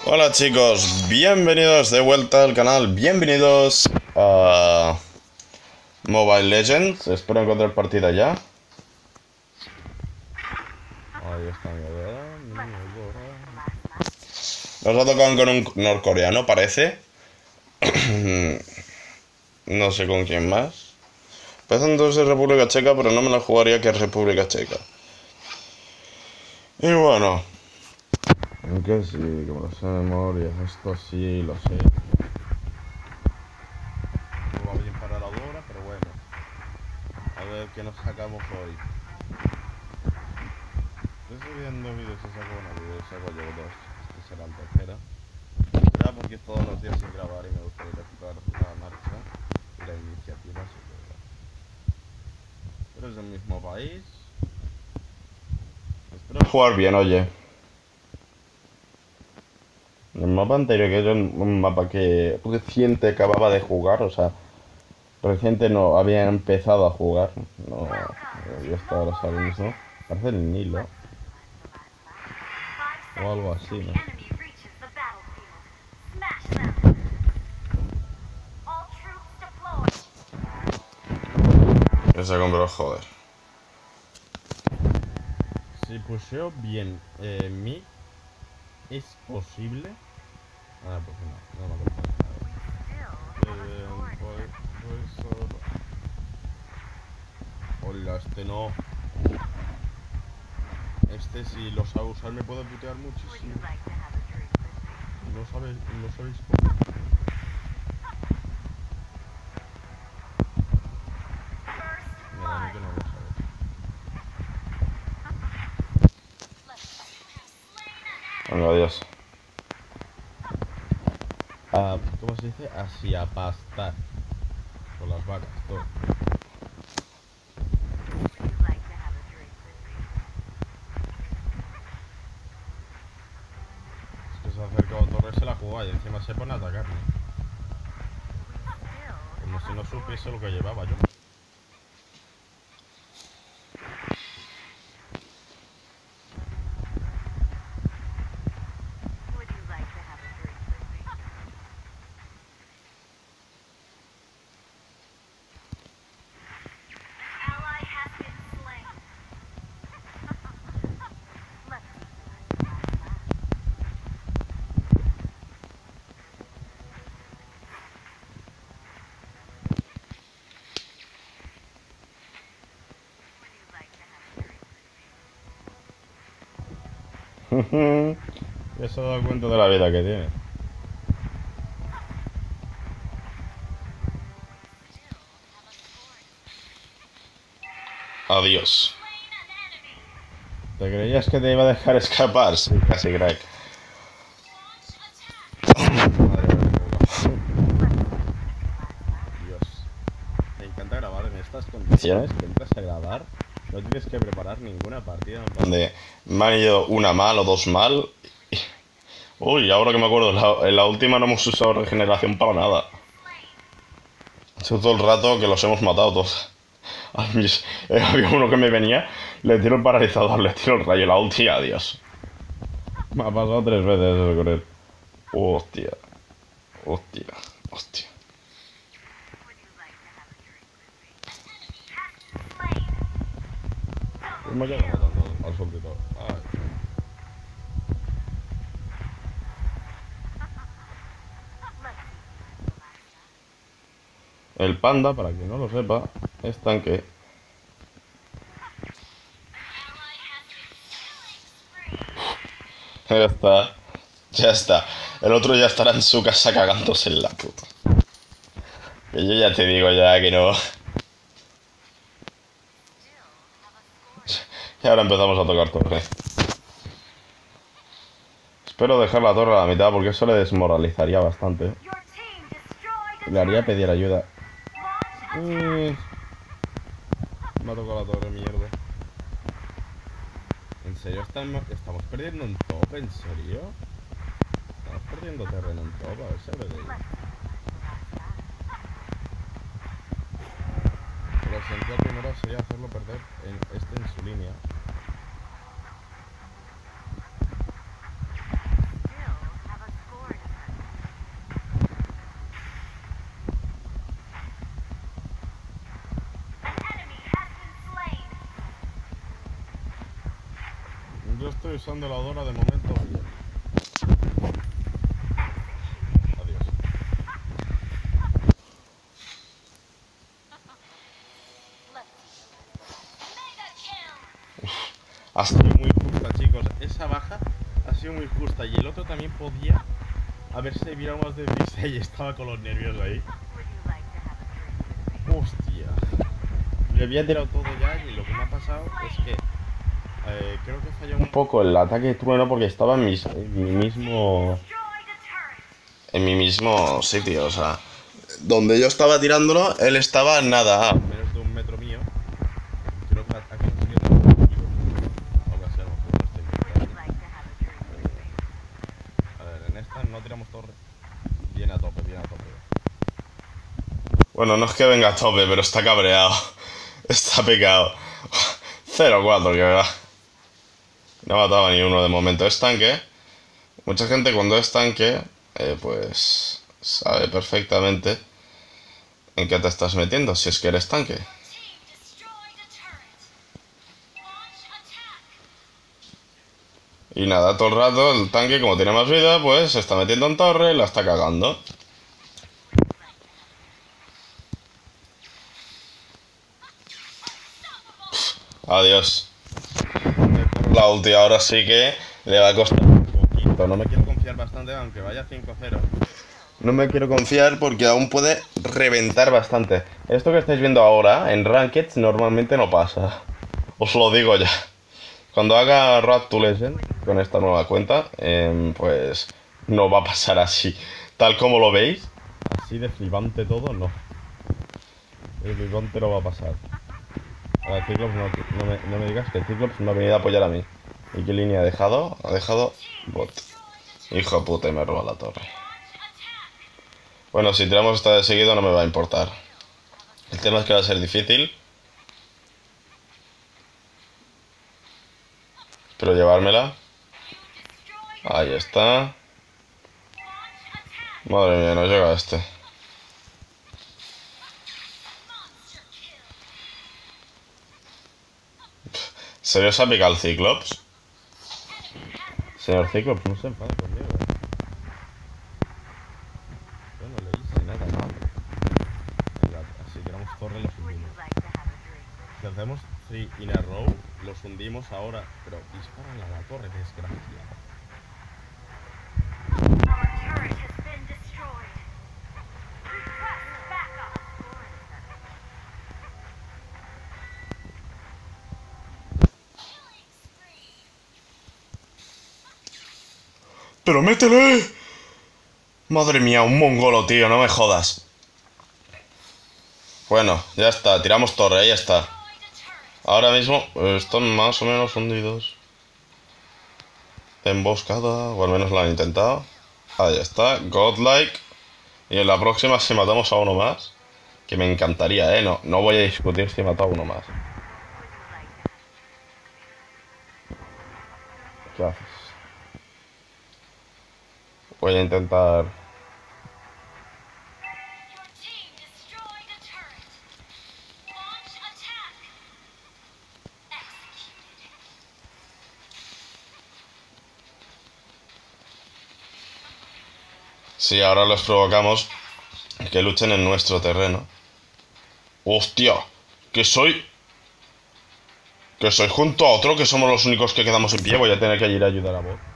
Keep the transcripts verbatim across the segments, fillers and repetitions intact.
Hola chicos, bienvenidos de vuelta al canal, bienvenidos a Mobile Legends. Espero encontrar partida ya. Ahí está mi idea, mi idea. Nos ha tocado con un norcoreano, parece. No sé con quién más. Parecen todos de República Checa, pero no me la jugaría que es República Checa. Y bueno, aunque sí, que me lo sé de memoria, esto sí lo sé. No va bien para la hora, pero bueno. A ver qué nos sacamos hoy. Estoy viendo vídeos y saco una vídeo, saco yo dos. Este será el tercera. Será porque es todos los días sin grabar y me gustaría recuperar la marcha y la iniciativa. Así que bueno. Pero es del mismo país. Espero jugar bien, oye. El mapa anterior, que era un mapa que reciente acababa de jugar, o sea, reciente no, había empezado a jugar. No, yo estaba ahora mismo. Parece el Nilo. O algo así, ¿no? Esa compró, joder. Si pusheo bien eh, mid, ¿es posible? Ah, pues no, no me acuerdo. Eh, pues, pues, solo... Hola, este no. Este si lo sabe usar me puede putear muchísimo. No sabéis, no sabéis cómo. Mira, a mí que no lo sabes. Venga, adiós. Ah, ¿cómo se dice? Así a pastar. Con las vacas, todo. Es que se ha acercado Torres, se la juega y encima se pone a atacarme. Como si no supiese lo que llevaba yo. Ya se ha dado cuenta de la vida que tiene. Adiós. ¿Te creías que te iba a dejar escapar? Sí, casi, crack. Dios. Me encanta grabar en estas condiciones. Que entras a grabar, no tienes que preparar ninguna partida. Donde me han ido una mal o dos mal. Uy, ahora que me acuerdo, la, en la última no hemos usado regeneración para nada. Ha sido todo el rato que los hemos matado todos. Eh, había uno que me venía, le tiro el paralizador, le tiro el rayo, la ulti, adiós. Me ha pasado tres veces eso con él. Hostia. Hostia. Hostia. Pues me ha quedado matando al soltito. Ay. El panda, para quien no lo sepa, es tanque. Ya está. Ya está. El otro ya estará en su casa cagándose en la puta. Que yo ya te digo ya que no. Y ahora empezamos a tocar torre. Espero dejar la torre a la mitad porque eso le desmoralizaría bastante. Le haría pedir ayuda. Mm. Me ha tocado la torre, mierda. ¿En serio estamos, estamos perdiendo un top? ¿En serio? Estamos perdiendo terreno en top, a ver si abre de ahí. Lo esencial primero sería hacerlo perder en este en su línea. yo estoy usando la Dora de momento bien. Adiós. Uf, ha sido muy justa, chicos. Esa baja ha sido muy justa. Y el otro también podía haberse virado más de deprisa y estaba con los nervios ahí. Hostia. Le había tirado todo ya y lo que me ha pasado es que eh, creo que falló un poco el ataque de trueno porque estaba en, mis, en mi mismo... En mi mismo sitio, o sea... Donde yo estaba tirándolo, él estaba nada a menos de un metro mío. Creo que ha conseguido el objetivo. Algo así, a lo mejor no estoy bien. A ver, en esta no tiramos torre. Viene a tope, viene a tope. Bueno, no es que venga a tope, pero está cabreado. Está picado. cero cuatro, que va. No ha matado a ni uno de momento. Es tanque. Mucha gente cuando es tanque, eh, pues sabe perfectamente en qué te estás metiendo, si es que eres tanque. Y nada, todo el rato el tanque, como tiene más vida, pues se está metiendo en torre y la está cagando. Adiós. La ulti ahora sí que le va a costar un poquito. No me quiero confiar bastante, aunque vaya cinco cero. No me quiero confiar porque aún puede reventar bastante. Esto que estáis viendo ahora en Ranked normalmente no pasa. Os lo digo ya. Cuando haga Road to Legend con esta nueva cuenta, eh, pues no va a pasar así. Tal como lo veis. Así de flipante todo, no. El flipante no va a pasar. Ahora, Cyclops, no, no, me, no me digas que el Cyclops me ha venido a apoyar a mí. ¿Y qué línea ha dejado? Ha dejado bot. Hijo de puta, y me roba la torre. Bueno, si tiramos esta de seguido no me va a importar. El tema es que va a ser difícil. Pero llevármela. Ahí está. Madre mía, no llega este. ¿Serio se ha picado el Cyclops? Señor Cyclops, no se enfade conmigo. Yo no le hice nada mal. Venga, así tiramos torre y los hundimos. Si hacemos three in a row, los hundimos ahora. Pero disparan a la torre, desgraciado. ¡Pero métele! Madre mía, un mongolo, tío, no me jodas. Bueno, ya está, tiramos torre, ahí está. Ahora mismo están más o menos hundidos. Emboscada, o al menos lo han intentado. Ahí está, godlike. Y en la próxima si matamos a uno más. Que me encantaría, eh, no, no voy a discutir si he matado a uno más. ¿Qué haces? Voy a intentar... Sí, ahora los provocamos que luchen en nuestro terreno. ¡Hostia! Que soy... Que soy junto a otro, que somos los únicos que quedamos en pie. Voy a tener que ir a ayudar a bot.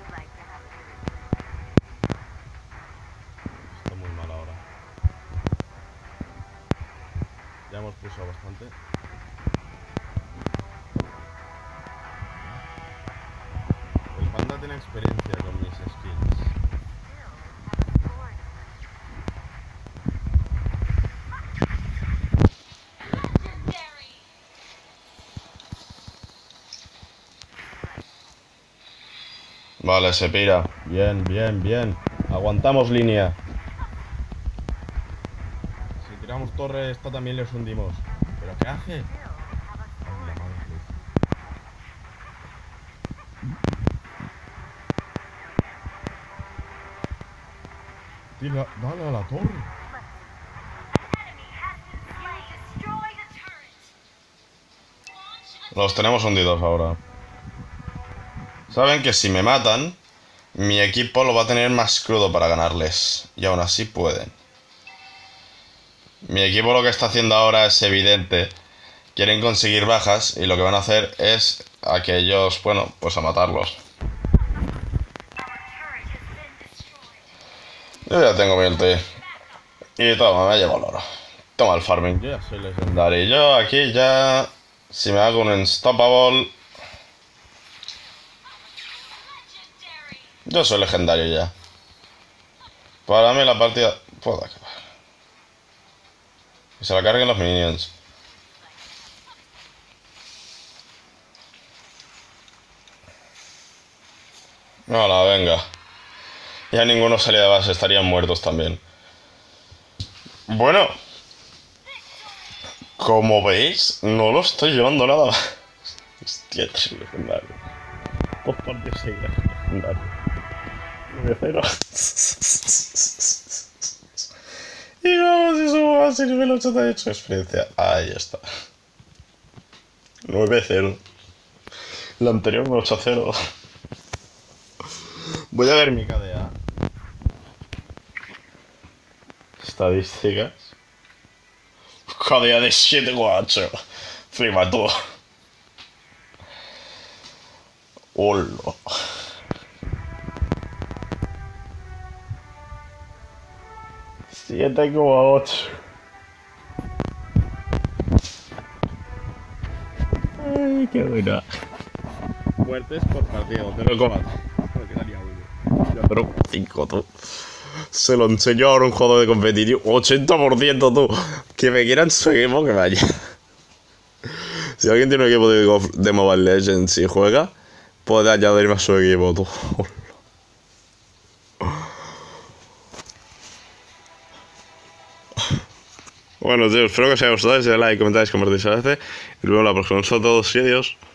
Está muy mal ahora. Ya hemos pulsado bastante. El panda tiene experiencia con mis skills. Vale, se pira. Bien, bien, bien. Aguantamos línea. Si tiramos torre, esta también les hundimos. ¿Pero qué hace? Ay, la madre que... Tira, dale a la torre. Los tenemos hundidos ahora. Saben que si me matan, mi equipo lo va a tener más crudo para ganarles. Y aún así pueden. Mi equipo lo que está haciendo ahora es evidente. Quieren conseguir bajas y lo que van a hacer es a que ellos, bueno, pues a matarlos. Yo ya tengo mi ulti. Y toma, me llevo el oro. Toma el farming. Yo ya soy legendario. Yo aquí ya... Si me hago un unstoppable... Yo soy legendario ya. Para mí la partida... Puedo acabar. Que se la carguen los minions. Hola, venga. Ya ninguno salía de base, estarían muertos también. Bueno. Como veis, no lo estoy llevando nada más. Hostia, tres legendario. Dos partidos seguidas legendario. nueve cero. Y vamos, y subo a nivel ochenta y ocho de experiencia. Ahí está. nueve cero. La anterior me ocho cero. Voy a ver mi K D A. Estadísticas. K D A de siete coma ocho. Flipa tú. Hola. siete coma ocho. Ay, qué buena. Muertes por partido, cero coma cinco, tú. Se lo enseñó ahora un juego de competitivo. ochenta por ciento, tú. Que me quieran su equipo, que vaya. Si alguien tiene un equipo de, de Mobile Legends y juega, puede añadirme a su equipo, tú. Bueno, tío, espero que os haya gustado. Denle like, comentáis, compartís a veces. Y luego la próxima. Un saludo a todos y adiós.